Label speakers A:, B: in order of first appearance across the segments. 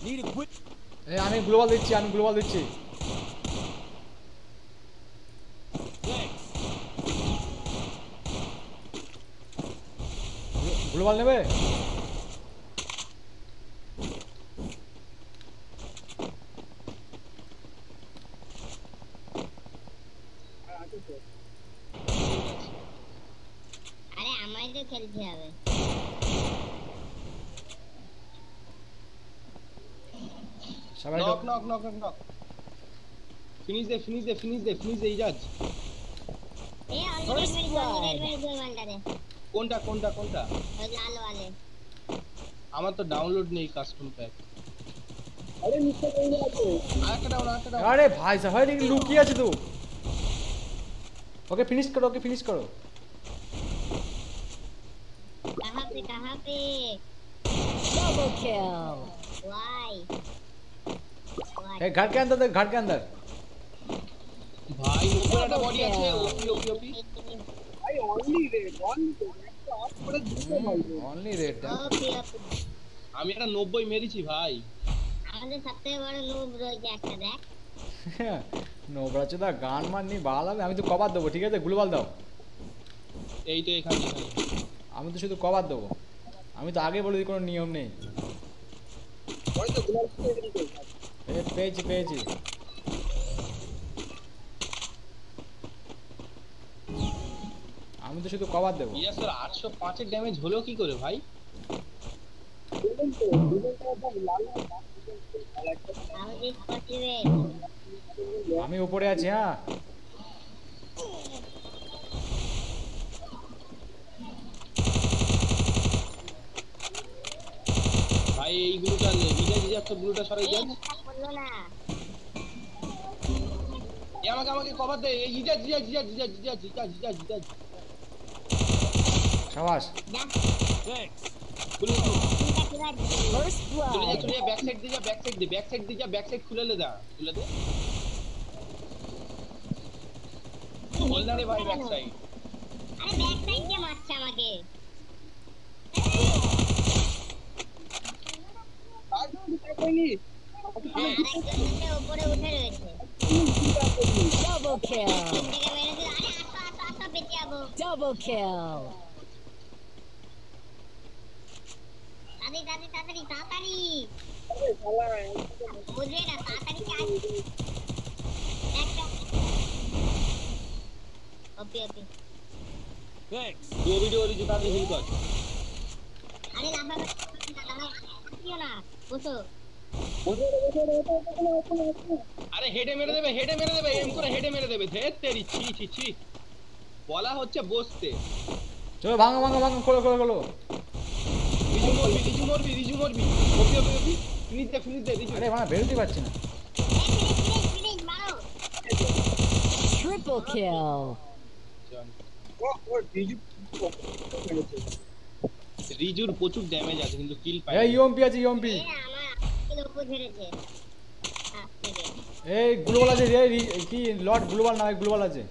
A: এই আমি গ্লোবাল দিচ্ছি গ্লোবাল নেবে
B: আরে আমায় তো খেলতে হবে
A: সবাই
C: নক ফিনিশ দে ইজাজ
B: এই অলরেডি মেরে
C: কোনটা
B: ওই লাল वाले
C: আমার তো ডাউনলোড নেই কাস্টম প্যাক আরে নিচে কই আছে আরেকটা ডাউন
A: আরে ভাই সাহেব লুকিয়ে আছে তো ओके फिनिश करो
B: कहां पे
D: Double kill.
B: Why?
A: ए घर के अंदर
C: भाई ऊपर একটা বডি আছে ওপি ভাই অনলি রেড আমি একটা 90 মেরেছি ভাই
B: আমাদের সবথেকে বড় লোভ রয়েছে একটা দেখ
A: নোবড়া চোদা গান মারনি বাল হবে আমি তো কভার দেবো ঠিক আছে গ্লোবাল দাও
C: এই তো এখানে
A: আমি তো শুধু কভার দেবো আমি তো আগে বলে দিই কোনো নিয়ম নেই
C: ওই তো গ্লোবাল
A: পেয়েছি আমি তো শুধু কভার দেবো
C: ইয়া স্যার 805 এর ড্যামেজ হলো কি করে ভাই
A: আমি উপরে আছি হ্যাঁ
C: ভাই এই গ্লুটা ইজা তো গ্লুটা সরাই দেন
B: বললো না
C: আমাকে কভার দে ইজা
A: শাবাশ
C: থ্যাঙ্কস
D: First blood.
C: চলে যা ব্যাক সাইড খুলে দে বল না রে ভাই ব্যাক সাইড
B: আরে ব্যাক সাইড কে মারছে আমাকে উপরে উঠে রয়েছে
D: Double kill.
B: থেকে মেরে দিল আরে আস্তে বেঁচে যাবো
D: Double kill.
B: তাড়াতাড়ি বুঝবে না তাড়াতাড়ি কাজ ওকে
C: থ্যাঙ্কস দো ভিডিও রি জুতা দিয়ে হিল কর
B: আরে লাফা কিও না বসো
C: আরে হেডে মেরে দেবে এম করে হেডে মেরে দেবে ধেত তেরি ছি বলা হচ্ছে বসতে
A: চলো ভাঙো খোলো
C: রিজু মরবি ওকে ফিনিশ দে রিজু
A: আরে মানে বেরোতে পারছি না
B: ফিনিশ মারো
D: Triple kill.
C: রিজুর প্রচুর ড্যামেজ আছে কিন্তু কিল পায়
A: এই ইউএমপি আছে
B: আমার কিল উপর ধরেছে
A: এই গ্লোবাল আছে কি লর্ড গ্লোবাল না গ্লোবাল আছে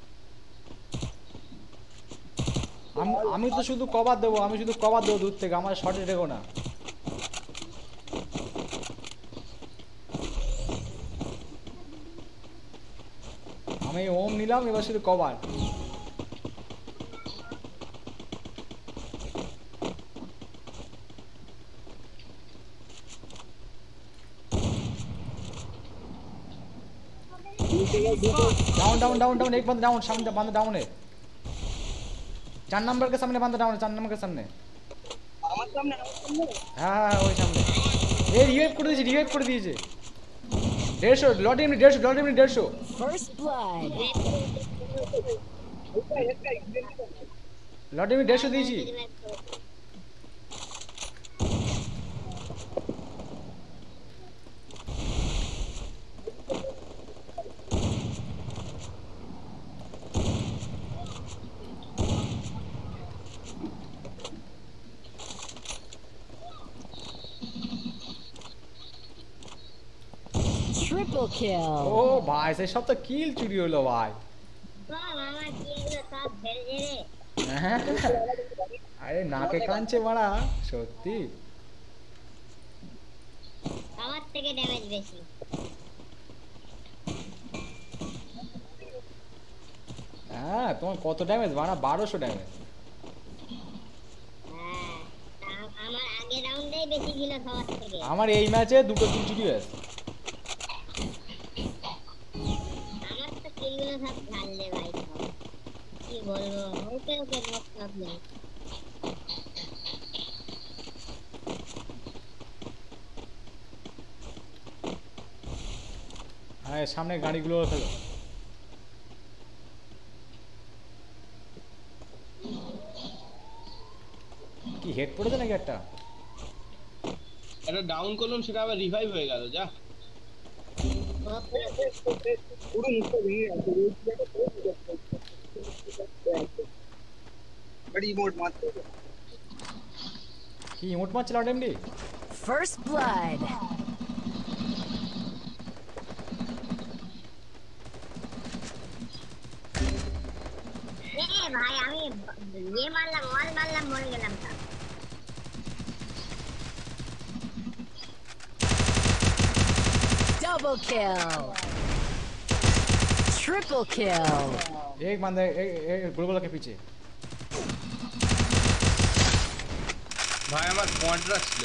A: আমি তো শুধু কভার দেবো দূর থেকে আমার শটে রেখো না আমি ওম নিলাম এবার শুধু কভার डाउन एक बंदा डाउन सामने बंदा डाउन है 4 नंबर के सामने बंदा डाउन है 4 नंबर के सामने
C: আমার সামনে
A: हां ওই সামনে এই রিভাইভ করে দিয়েছে 150 লট এমনি 150
D: First blood.
A: লট এমনি 150 দিয়েছি
D: Triple kill.
A: ও ভাই সেই সব তো কিল চুরি হলো ভাই
B: মামা কিলগুলো সব ঝেড়ে
A: আরে নাকে কানছে মারা সত্যি
B: আমার থেকে ড্যামেজ বেশি।
A: হ্যাঁ তোমার কত ড্যামেজ বানা? 1200 ড্যামেজ।
B: হ্যাঁ, আমার আগের রাউন্ডেই বেশি ছিল সবার থেকে।
A: আমার এই ম্যাচে দুটো কিল হয়েছে।
B: আমার তো কিলগুলো সব ঝাললে ভাই সব। কি বলবো, ওকে ওকে নো প্রবলেম।
A: হ্যাঁ সামনে গাড়িগুলো ফেলো। কি হেড পড়েছে নাকি একটা?
C: এটা ডাউন করলাম, সেটা আবার রিভাইভ হয়ে গেল। যা
E: পুরো মুখটা ভেঙে গেছে। बड़ी इमोट मारते हो।
A: কি ইমোট মারছিল এমডি?
D: First blood.
B: ভাই আমি ইয়ে মারলাম, ওয়াল মারলাম, মরে গেলাম।
D: Double kill. Triple kill.
A: एक बंदा ग्लोबल के पीछे।
C: ভাই আমার কোয়াড্রা ছিল।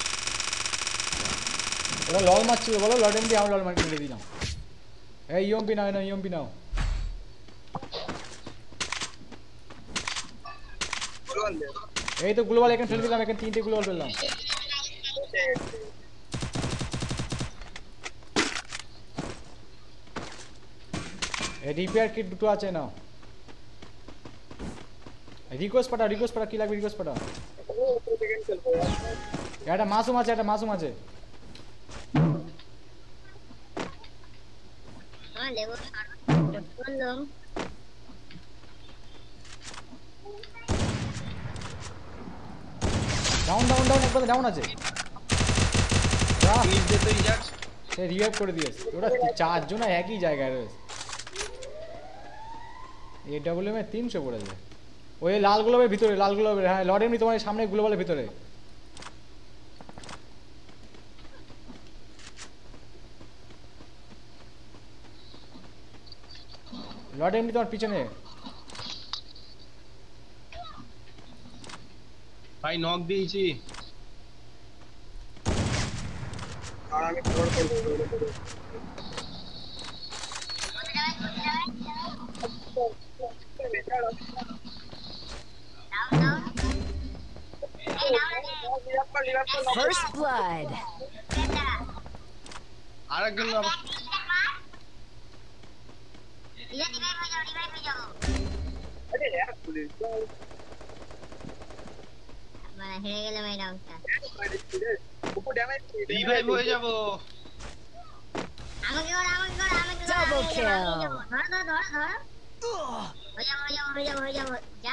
A: ওরা লল মারছিল, বলো লল এমডি আমি লল মারকে মেরে দিলাম। এই ইউএমপি নাও, না ইউএমপি নাও। এই তো গ্লোবাল এখানে ফেলে দিলাম, এখানে তিনটে গ্লোবাল ফেললাম। এই রিপেয়ার কিট দুটো আছে নাও। রিকোয়েস্ট পাঠা কি লাগবে রিকোয়েস্ট পাঠা। এটা মাসুম আছে, এটা মাসুম আছে।
B: হ্যাঁ লেবো বললাম।
A: ডাউন একবার ডাউন আছে। যা
C: নিচ দিয়ে তুই যাস।
A: সে রিভাইভ করে দিয়েছে। ওরা চারজন একই জায়গায় রয়েছে। এডব্লিউএম এ 300 পড়েছে। ওই লাল গ্লোবের ভিতরে, লাল গ্লোবের, হ্যাঁ লর্ড এমনি তোমার সামনে গ্লোবালের ভিতরে। লর্ড এমনি তোমার পিছনে।
C: ভাই নক দিয়েছি।
E: আর আমি কভার করব।
D: First blood.
C: আরেকজন আবার
E: अरे यार पुलिस
B: মানে হেরে গেলাম এই রাউন্ডটা।
E: ऊपर डैमेज
C: রিভাইভ হয়ে যাব।
B: আমাকে
D: Double kill.
B: ধর হয়ে যাব যা।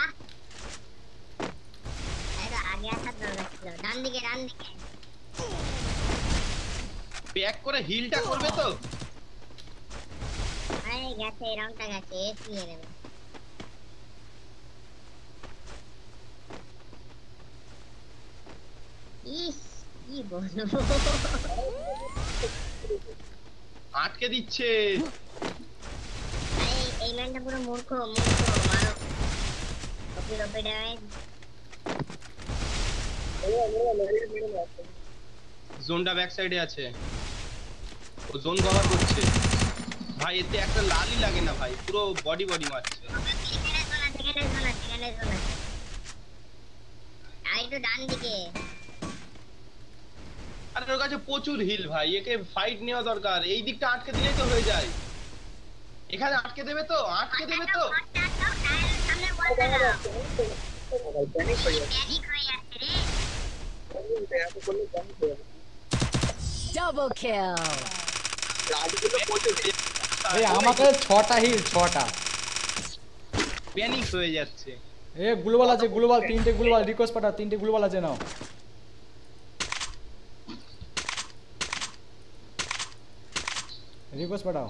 B: এটা আগে আসার দরকার ছিল। ডান দিকে
C: ব্যাক করে হিলটা করবে তো।
B: আরে গেছে এই রাউন্ডটা গেছে, এস নিয়ে নেবে। ইস কি বলবো,
C: আটকে দিচ্ছে।
B: আরে এই ম্যানটা পুরো মূর্খ মারো। Copy damage.
C: জোনটা ব্যাক সাইডে আছে, ও জোন কভার করছে। ভাই এতে একটা লালই লাগে না ভাই, পুরো বডি মারছে।
B: আর একটু ডান দিকে।
C: আর ওর কাছে প্রচুর হিল ভাই, একে ফাইট নেওয়া দরকার। এই দিকটা আটকে দিলেই তো হয়ে যায়। এখানে আটকে দেবে তো।
B: সামনে বলটা দাও। প্যানিক হয়ে যাচ্ছে রে।
D: Double kill.
A: এই আমাকে 6টা হিল, 6টা।
C: প্যানিক হয়ে যাচ্ছে।
A: এ গ্লোবাল আছে, গ্লোবাল 3টে গ্লোবাল রিকোয়েস্ট পাঠা, 3টে গ্লোবাল আছে নাও। রিকোয়েস্ট পাঠাও।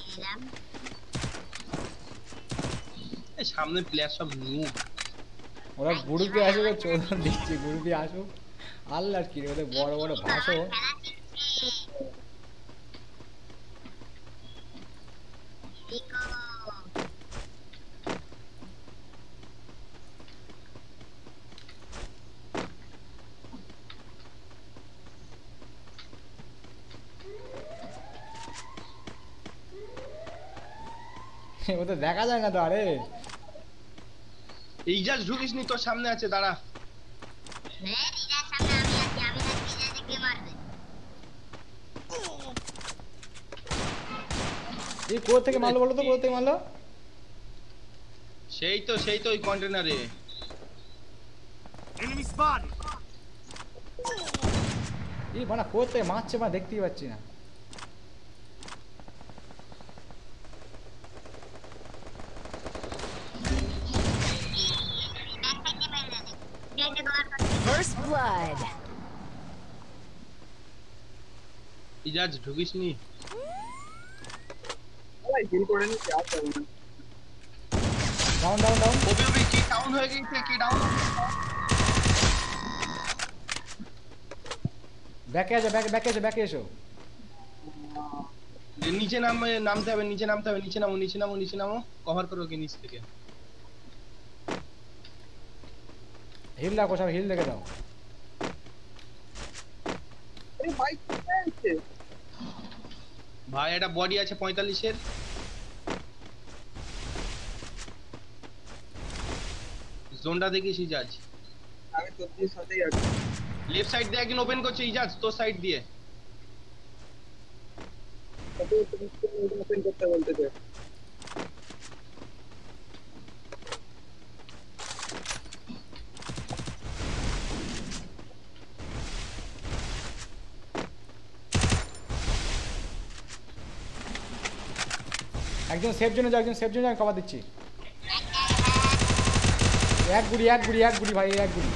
C: সামনে প্লেয়ার সব নুব।
A: ওরা গ্রুপে আসুক চোদন দিচ্ছে গ্রুপে আসুক আল্লাহর কি রে ওদের বড় বড় ভাষণ ও তো দেখা যায় না তো আরে
C: এই জাস্ট ঢুকিস নি তোর সামনে আছে দাঁড়া
A: এই কোথা থেকে মারলো বলো তো কোথা থেকে মারলো
C: সেই তো ওই কন্টেনারে
A: এই বানা কোথা থেকে মারছে বা দেখতেই পাচ্ছি না
D: First blood.
C: এই জাস্ট ঢুকিস নি
E: ভাই হিল করে নি আর করব না
A: ডাউন ডাউন ডাউন
C: ওবি কি ডাউন হয়ে গেছে কি ডাউন
A: ব্যাকে এসো ব্যাকে এসো
C: নিচে নামতে হবে নিচে নামো কভার করো কি নিচ থেকে
A: হিল রাখো সব হিল দেখে দাও
E: এই ভাই কোথায় আছে
C: ভাই একটা বডি আছে 45 এর জোনটা দেখিস ইজাজ
E: আমি তোর সাথেই আছি
C: লেফট সাইড দিয়ে একজন ওপেন করছে ইজাজ তোর সাইড দিয়ে
E: কত তুমি ওপেন করতে বলতে চাই
A: একজন সেফ জোনে যাও কভার দিচ্ছি এক গুড়ি ভাই এক গুড়ি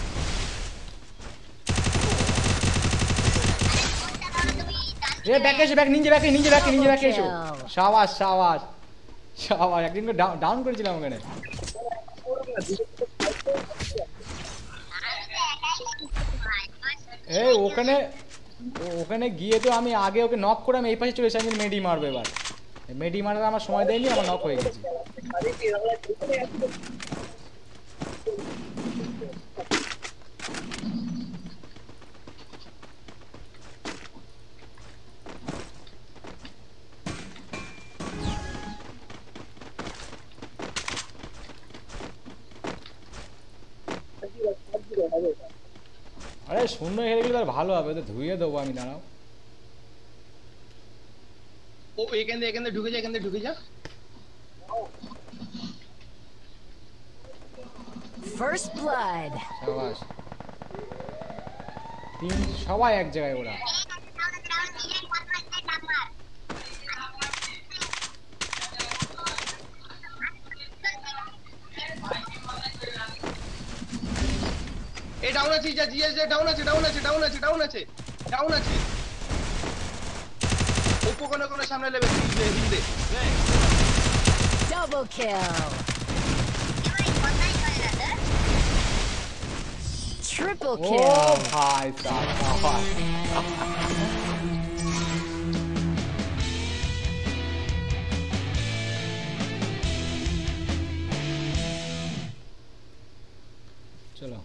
A: এ ব্যাকে এসো নিচে ব্যাকে এসো শাবাশ একদিনকে ডাউন করেছিলাম ওখানে এই ওখানে গিয়ে তো আমি আগে ওকে নক করে আমি এই পাশে চলে এসে আমি মেডি মারবো এবার মেডি মারার আমার সময় দেয়নি আমার নক হয়ে গেছে আরে শূন্য হেরে গেলে আর ভালো হবে তো ধুয়ে দেবো আমি দাঁড়াও
C: ও এখান থেকে ঢুকে যা
D: First blood.
A: শাবাশ তিন সবাই এক জায়গায় ওরা
C: এই ডাউন আছে ডাউন আছে ওপো কোন সামনে লেবে হিন্দে
D: Double kill. Triple
A: ও
D: kill.
A: ভাই শাবাশ চলো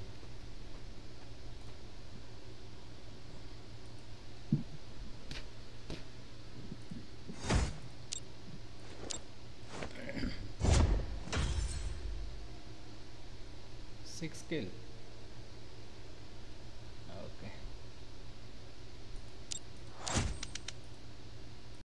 A: সিক্স কিল